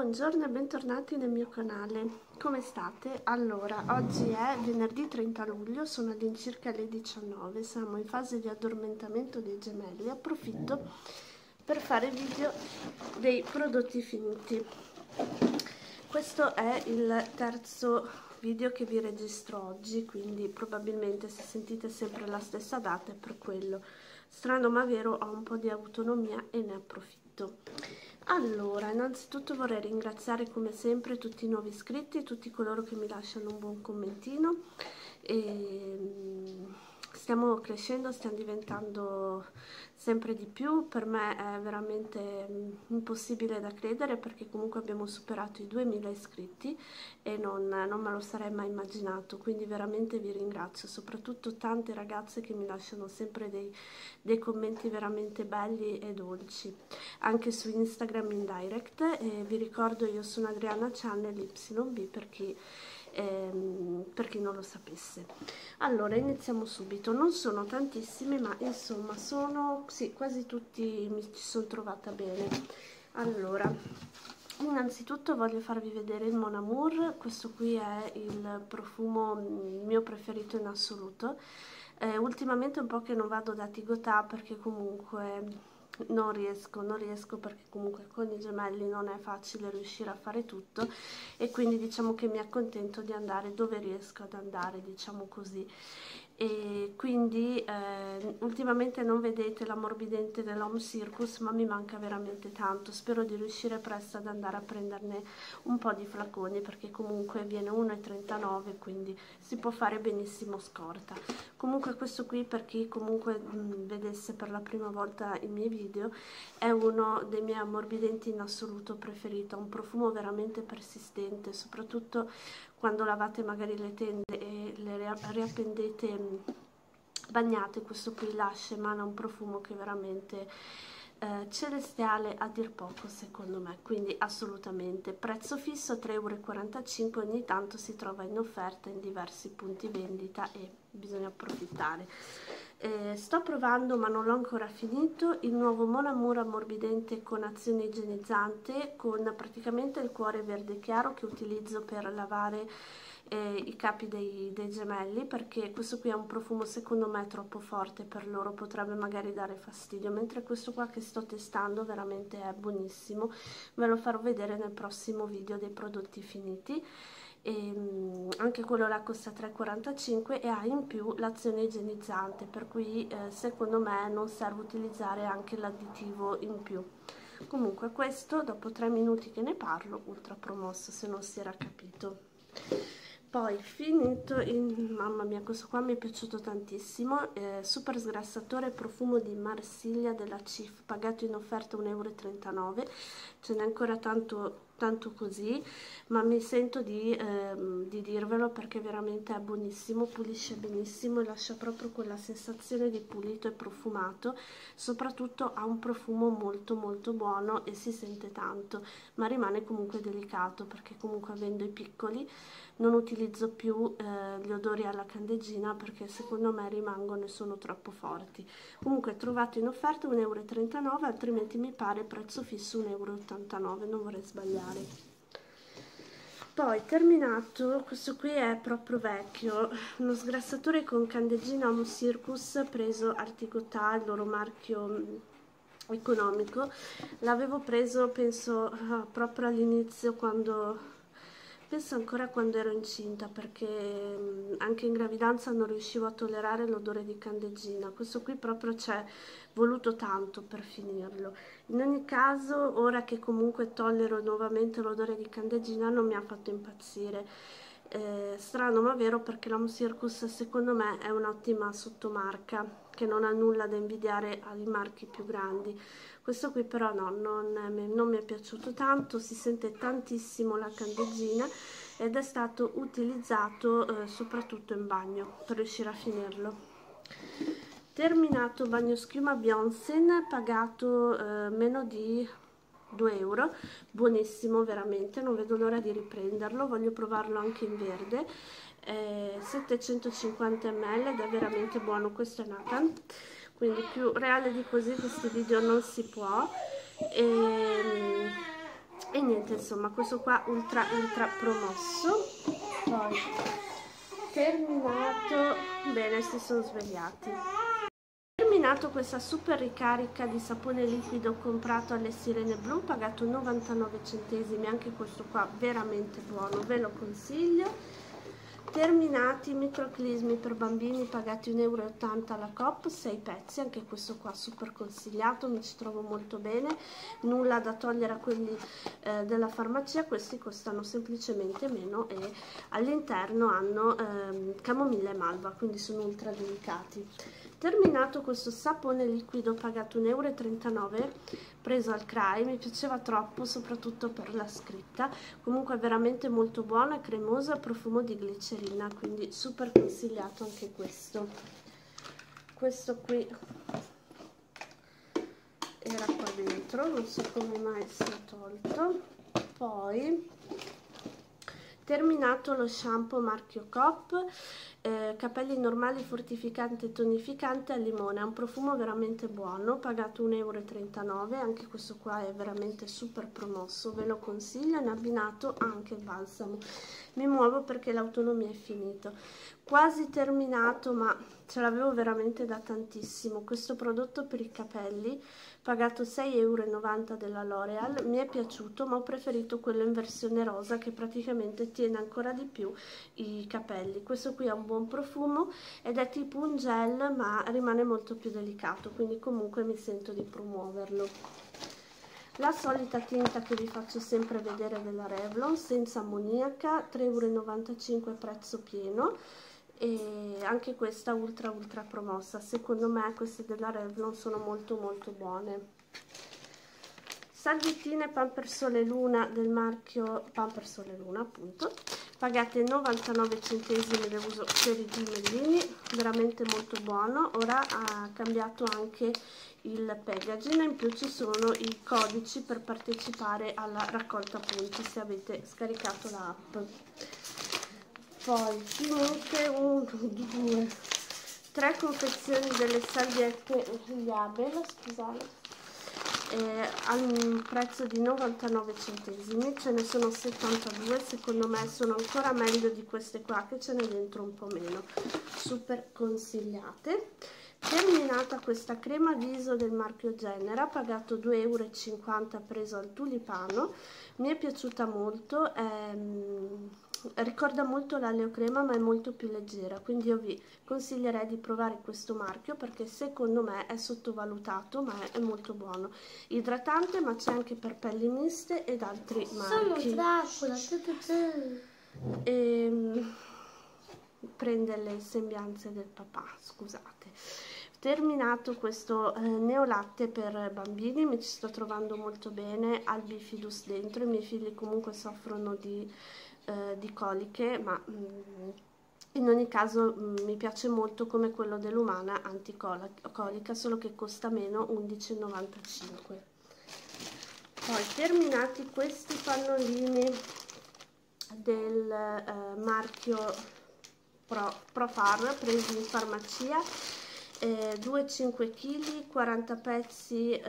Buongiorno e bentornati nel mio canale. Come state? Allora, oggi è venerdì 30 luglio, sono all'incirca le 19, siamo in fase di addormentamento dei gemelli. Approfitto per fare video dei prodotti finiti. Questo è il terzo video che vi registro oggi, quindi probabilmente se sentite sempre la stessa data è per quello. Strano ma vero, ho un po' di autonomia e ne approfitto. Allora, innanzitutto vorrei ringraziare come sempre tutti i nuovi iscritti, tutti coloro che mi lasciano un buon commentino. Stiamo crescendo, stiamo diventando sempre di più. Per me è veramente impossibile da credere, perché comunque abbiamo superato i 2000 iscritti e non me lo sarei mai immaginato, quindi veramente vi ringrazio, soprattutto tante ragazze che mi lasciano sempre dei commenti veramente belli e dolci, anche su Instagram in direct. Vi ricordo, io sono Adriana Channel YB per chi non lo sapesse. Allora, iniziamo subito. Non sono tantissime, ma insomma sono, sì, quasi tutti mi ci sono trovata bene. Allora, innanzitutto voglio farvi vedere il Mon Amour. Questo qui è il profumo mio preferito in assoluto. Ultimamente un po' che non vado da Tigotà, perché comunque non riesco, perché comunque con i gemelli non è facile riuscire a fare tutto, e quindi diciamo che mi accontento di andare dove riesco ad andare, diciamo così. E quindi ultimamente non vedete l'ammorbidente dell'Home Circus, ma mi manca veramente tanto. Spero di riuscire presto ad andare a prenderne un po' di flaconi, perché comunque viene 1,39 €, quindi si può fare benissimo scorta. Comunque questo qui, per chi comunque vedesse per la prima volta i miei video, è uno dei miei ammorbidenti in assoluto preferito. Ha un profumo veramente persistente, soprattutto quando lavate magari le tende e le riappendete bagnate. Questo qui lascia, emana un profumo che è veramente celestiale a dir poco, secondo me, quindi assolutamente. Prezzo fisso 3,45 €, ogni tanto si trova in offerta in diversi punti vendita e bisogna approfittare. Sto provando, ma non l'ho ancora finito, il nuovo Mon Amour ammorbidente con azione igienizzante, con praticamente il cuore verde chiaro che utilizzo per lavare i capi dei gemelli, perché questo qui è un profumo secondo me troppo forte per loro, potrebbe magari dare fastidio, mentre questo qua che sto testando veramente è buonissimo. Ve lo farò vedere nel prossimo video dei prodotti finiti. Anche quello là costa 3,45 € e ha in più l'azione igienizzante, per cui secondo me non serve utilizzare anche l'additivo in più. Comunque questo, dopo 3 minuti che ne parlo, ultra promosso, se non si era capito. Poi finito mamma mia, questo qua mi è piaciuto tantissimo, super sgrassatore profumo di Marsiglia della Cif, pagato in offerta 1,39 €. Ce n'è ancora tanto così, ma mi sento di dirvelo, perché veramente è buonissimo, pulisce benissimo e lascia proprio quella sensazione di pulito e profumato. Soprattutto ha un profumo molto molto buono e si sente tanto, ma rimane comunque delicato, perché comunque avendo i piccoli non utilizzo più gli odori alla candeggina, perché secondo me rimangono e sono troppo forti. Comunque trovato in offerta 1,39 €, altrimenti mi pare prezzo fisso 1,89 €, non vorrei sbagliare. Poi terminato, questo qui è proprio vecchio, uno sgrassatore con candeggina Home Circus, preso al Tigotà, il loro marchio economico. L'avevo preso penso proprio all'inizio, penso ancora quando ero incinta, perché anche in gravidanza non riuscivo a tollerare l'odore di candeggina. Questo qui proprio ci è voluto tanto per finirlo. In ogni caso, ora che comunque tollero nuovamente l'odore di candeggina, non mi ha fatto impazzire. Strano ma vero, perché l'Home Circus secondo me è un'ottima sottomarca che non ha nulla da invidiare ai marchi più grandi. Questo qui però no, non mi è piaciuto tanto, si sente tantissimo la candeggina ed è stato utilizzato soprattutto in bagno per riuscire a finirlo. Terminato bagno schiuma Beyoncé, pagato meno di 2 €, buonissimo veramente, non vedo l'ora di riprenderlo, voglio provarlo anche in verde. 750 ml ed è veramente buono. Questo è Nathan, quindi più reale di così questi video non si può. E niente, insomma, questo qua ultra promosso. Poi terminato, bene, si sono svegliati. Terminato questa super ricarica di sapone liquido comprato alle Sirene Blu, pagato 99 centesimi, anche questo qua veramente buono, ve lo consiglio. Terminati i microclismi per bambini, pagati 1,80 € alla Coop, 6 pezzi, anche questo qua super consigliato, mi ci trovo molto bene, nulla da togliere a quelli della farmacia, questi costano semplicemente meno e all'interno hanno camomilla e malva, quindi sono ultra delicati. Terminato questo sapone liquido, pagato 1,39 €, preso al CRAI, mi piaceva troppo, soprattutto per la scritta, comunque è veramente molto buono, è cremoso, ha profumo di glicerina, quindi super consigliato anche questo. Questo qui era qua dentro, non so come mai sia tolto. Poi terminato lo shampoo marchio Coop, capelli normali fortificante e tonificante al limone, ha un profumo veramente buono, pagato 1,39 €, anche questo qua è veramente super promosso, ve lo consiglio, in abbinato anche il balsamo. Mi muovo perché l'autonomia è finito. Quasi terminato, ma ce l'avevo veramente da tantissimo, questo prodotto per i capelli, pagato 6,90 € della L'Oreal, mi è piaciuto, ma ho preferito quello in versione rosa che praticamente tiene ancora di più i capelli. Questo qui ha un buon profumo ed è tipo un gel, ma rimane molto più delicato, quindi comunque mi sento di promuoverlo. La solita tinta che vi faccio sempre vedere della Revlon, senza ammoniaca, 3,95 € prezzo pieno, e anche questa ultra promossa. Secondo me queste della Revlon sono molto buone. Salviettine Pampers Sole Luna del marchio Pampers Sole Luna, appunto, pagate 99 centesimi, le uso per i gemellini, veramente molto buono. Ora ha cambiato anche il packaging, in più ci sono i codici per partecipare alla raccolta punti se avete scaricato l'app. Poi finite 1, 2, 3 confezioni delle salviette Liabel, scusate, al prezzo di 99 centesimi, ce ne sono 72, secondo me sono ancora meglio di queste qua che ce n'è dentro un po' meno, super consigliate. Terminata questa crema viso del marchio Genera, pagato 2,50 € preso al tulipano, mi è piaciuta molto, ricorda molto la Leocrema ma è molto più leggera, quindi io vi consiglierei di provare questo marchio perché secondo me è sottovalutato ma è molto buono, idratante, ma c'è anche per pelli miste ed altri marchi. Prende le sembianze del papà, scusate. Terminato questo neolatte per bambini, mi ci sto trovando molto bene, al bifidus dentro, i miei figli comunque soffrono di coliche, ma in ogni caso mi piace molto come quello dell'Umana anticolica, solo che costa meno, 11,95 €. Poi terminati questi pannolini del marchio Profar, presi in farmacia, 2,5 kg, 40 pezzi,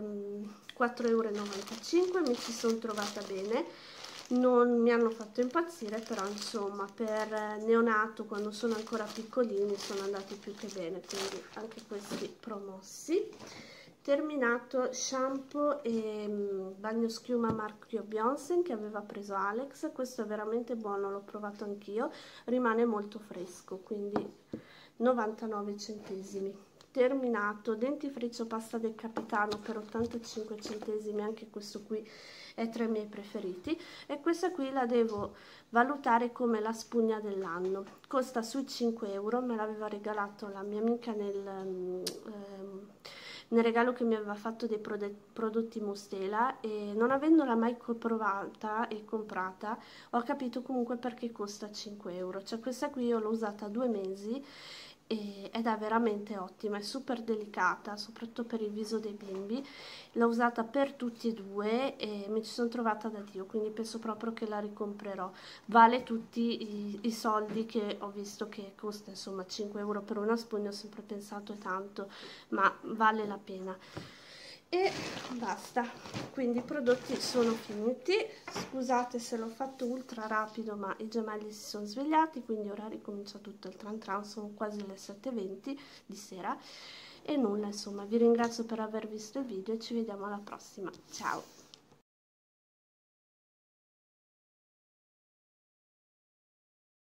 4,95 €, mi ci sono trovata bene, non mi hanno fatto impazzire, però insomma per neonato, quando sono ancora piccolini, sono andati più che bene, quindi anche questi promossi. Terminato shampoo e bagno schiuma marchio Beyoncé che aveva preso Alex, questo è veramente buono, l'ho provato anch'io, rimane molto fresco, quindi 99 centesimi. Terminato dentifricio pasta del Capitano per 85 centesimi, anche questo qui è tra i miei preferiti, e questa qui la devo valutare come la spugna dell'anno, costa sui 5 €, me l'aveva regalato la mia amica nel regalo che mi aveva fatto dei prodotti Mustela, e non avendola mai provata e comprata ho capito comunque perché costa 5 €. Cioè questa qui io l'ho usata 2 mesi ed è veramente ottima, è super delicata, soprattutto per il viso dei bimbi. L'ho usata per tutti e due e mi ci sono trovata da Dio, quindi penso proprio che la ricomprerò. Vale tutti i soldi che ho visto che costa, insomma 5 € per una spugna, ho sempre pensato è tanto, ma vale la pena. e basta. Quindi i prodotti sono finiti. Scusate se l'ho fatto ultra rapido, ma i gemelli si sono svegliati, quindi ora ricomincia tutto il tran tran. Sono quasi le 7:20 di sera e nulla, insomma, vi ringrazio per aver visto il video e ci vediamo alla prossima. Ciao!